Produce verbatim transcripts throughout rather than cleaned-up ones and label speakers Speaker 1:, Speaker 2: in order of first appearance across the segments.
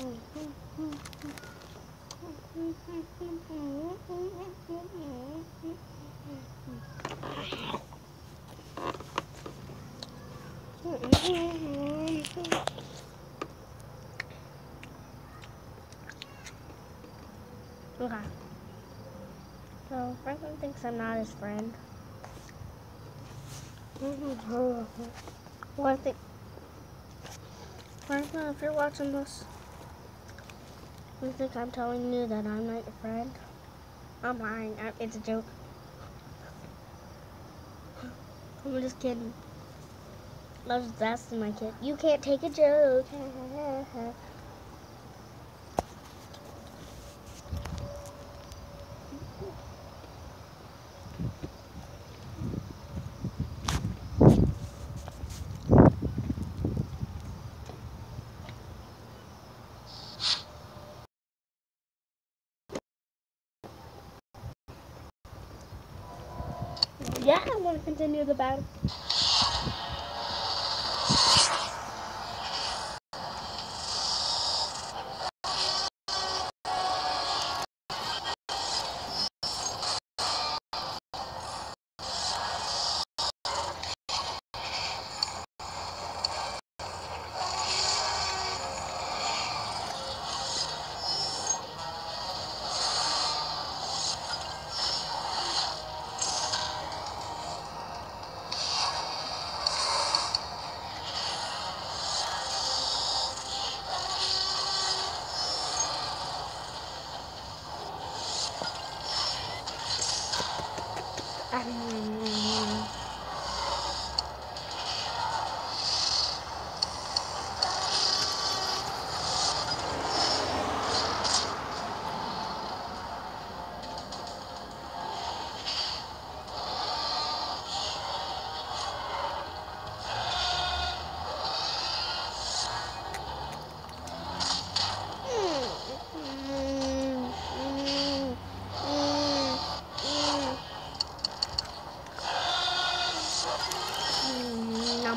Speaker 1: Okay. So Franklin thinks I'm not his friend. Well, I think Franklin, if you're watching this, you think I'm telling you that I'm not your friend? I'm lying. I, it's a joke. I'm just kidding. I was just asking my kid. You can't take a joke. Yeah, I want to continue the battle. Um, Nom.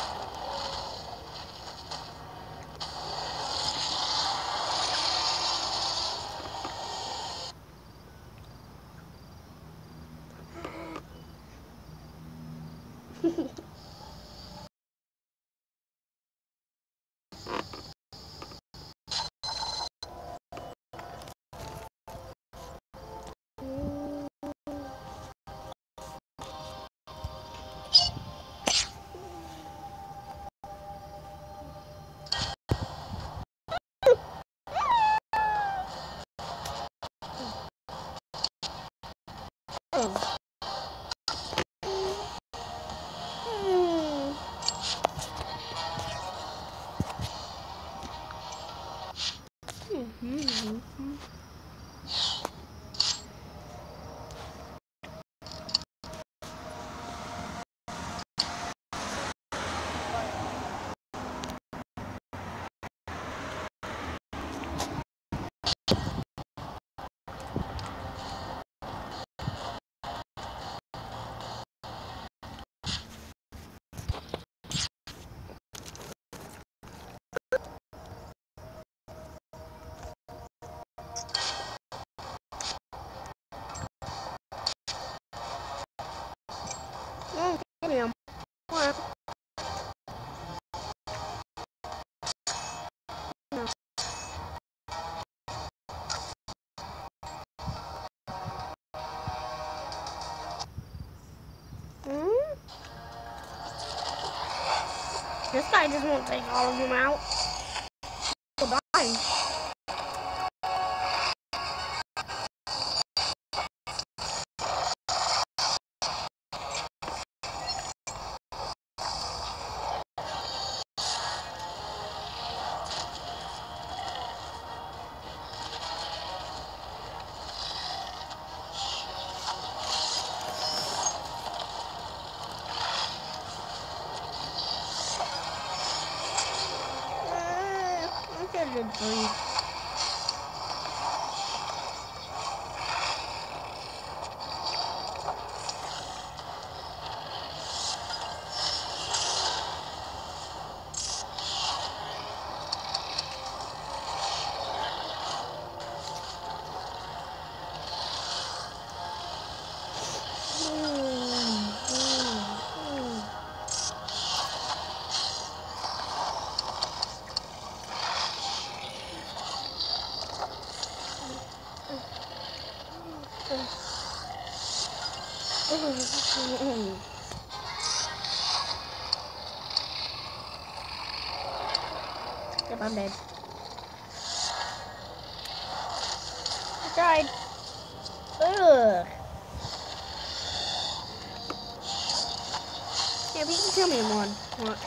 Speaker 1: Damn. This guy just won't take all of them out. Goodbye. I'm gonna breathe. Yep, I'm dead. I tried. Ugh. Yeah, but you can kill me in one. Watch.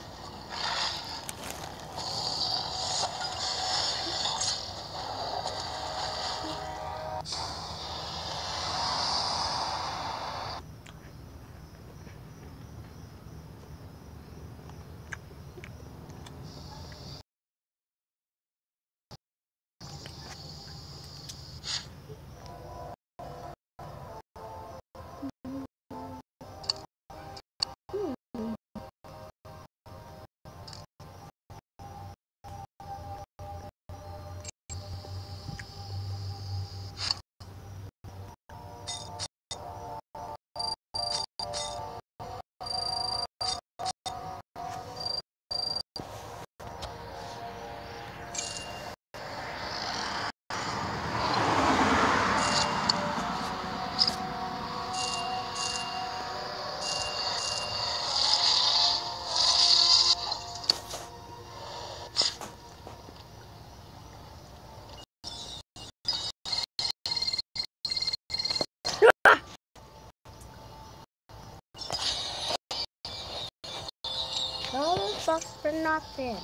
Speaker 1: All sucks for nothing.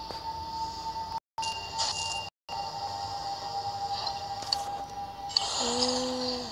Speaker 1: Mm.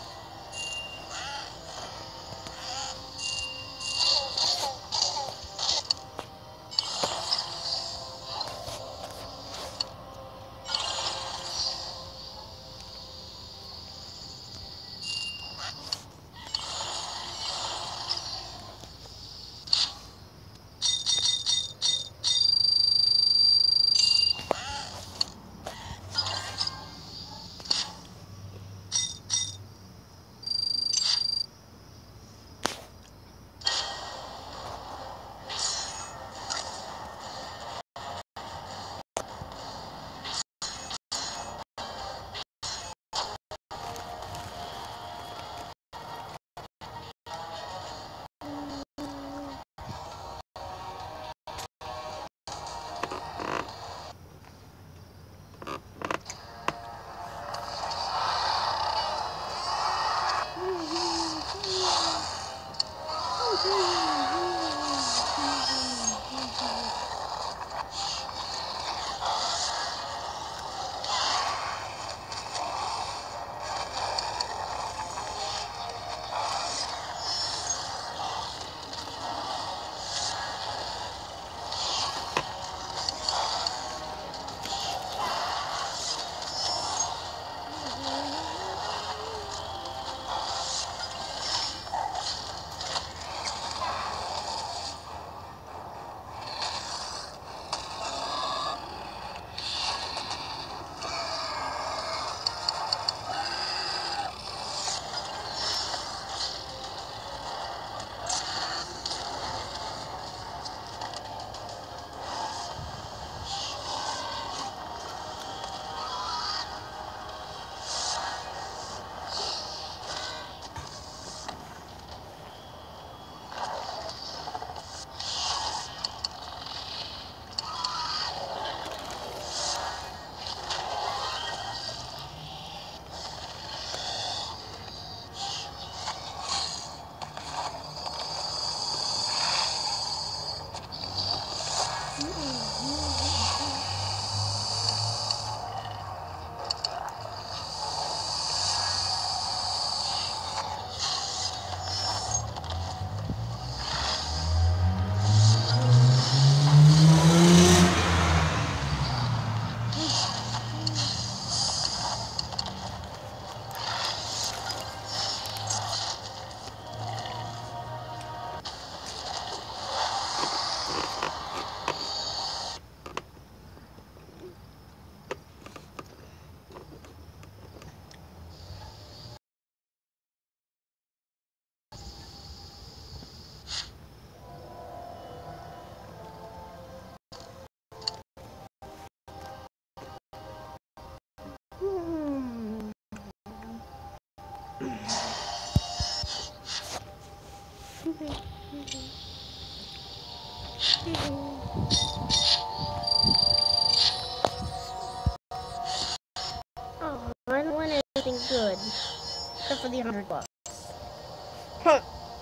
Speaker 1: except for the hundred bucks. Huh.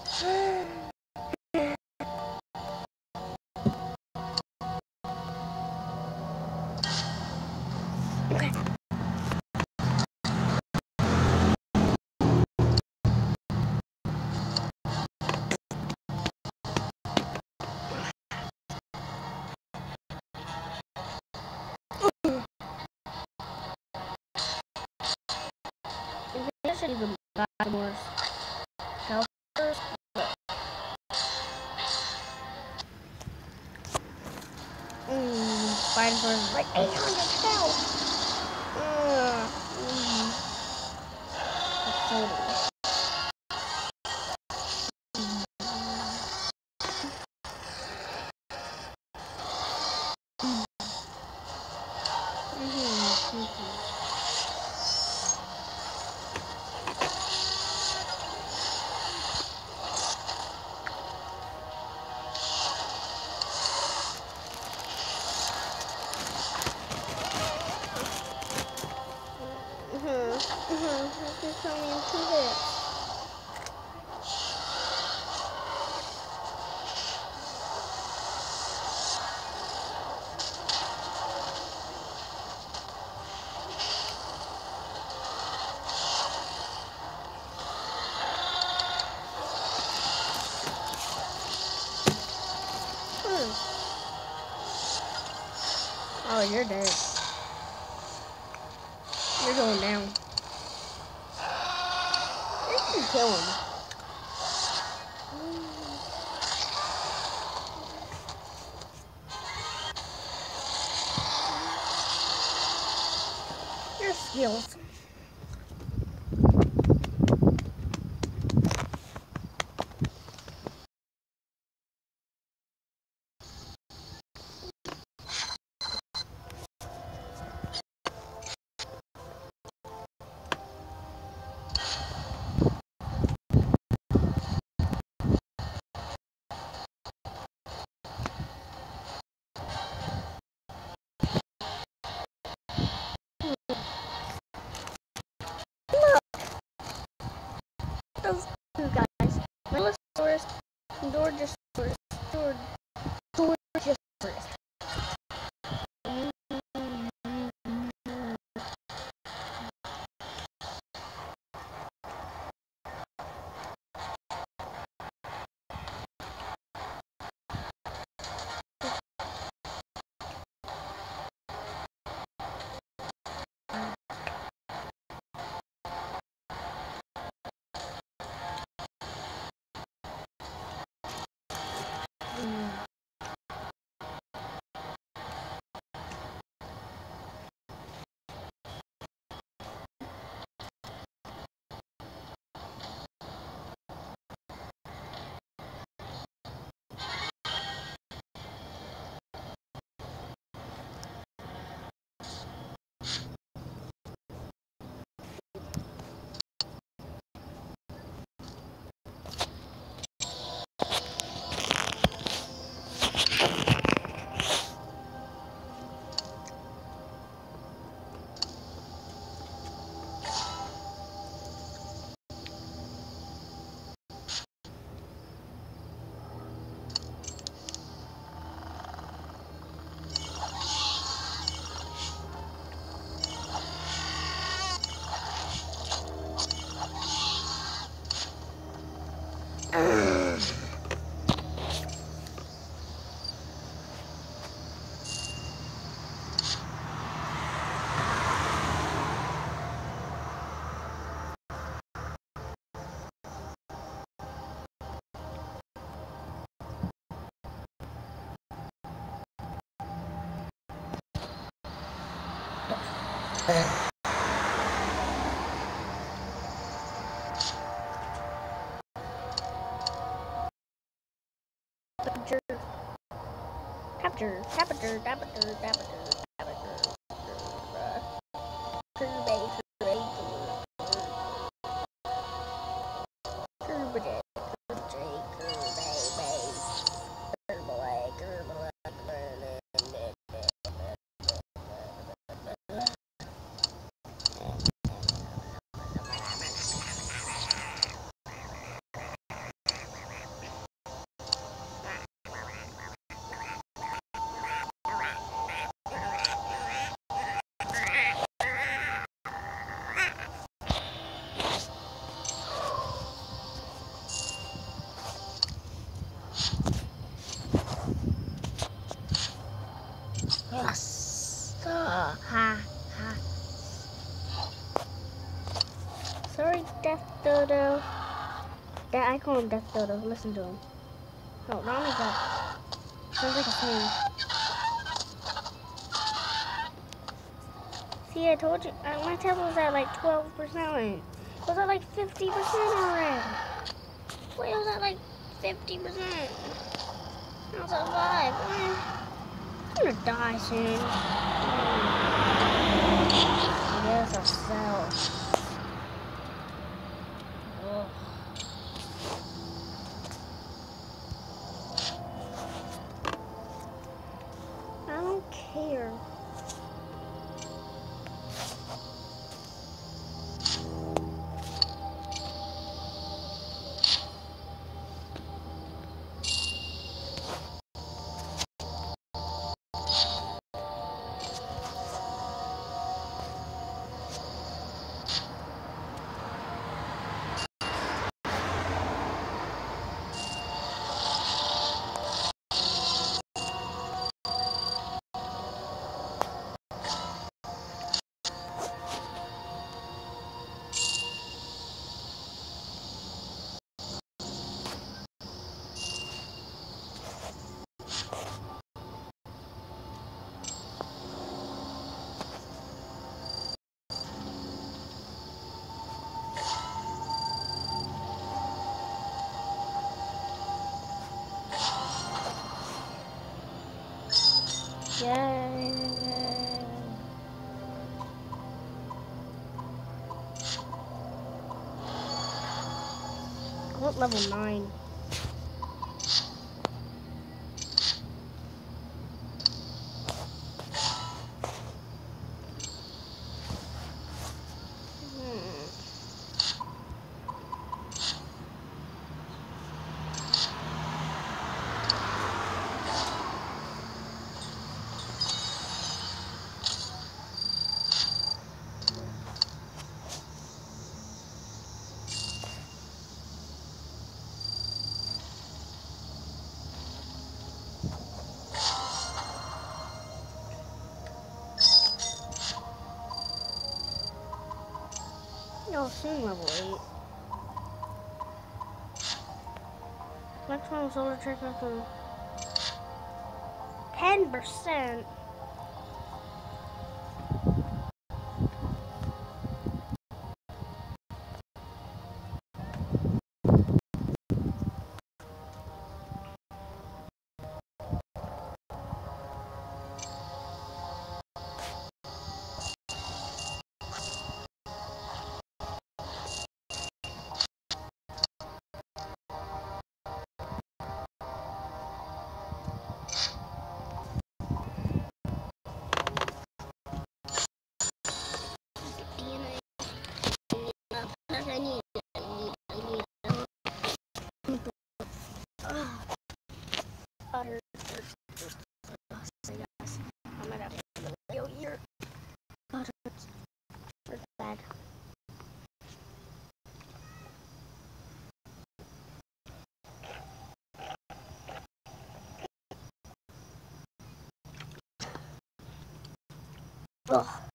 Speaker 1: Okay. I should even buy more helpers. Mmm, five for like eight hundred cows. Uh, mm. That's total. Mm-hmm. Mm-hmm. This is coming in two hits. Hmm. Oh, you're dead. You're going down. You can kill him. Your skills. Those two guys. Melosaurus and Dorgesaurus. Dorgesaurus. Capture, capture, capture, capture, capture, capture. Curve, curve, curve, curve, Death Dodo. That I call him Death Dodo. Listen to him. No, not like that. Sounds like a snake. See, I told you. Uh, my tab was at like twelve percent. It was at like fifty percent already. Wait, it was at like fifty percent. I was at five. I'm gonna die soon. I guess I'll sell. Ugh. I don't care. Yay. I want level nine. No, soon level eight. Next one solar check after ten percent. I need, I need, I need, uh, butter. I might have to put a video here. Butter. It's bad. Ugh.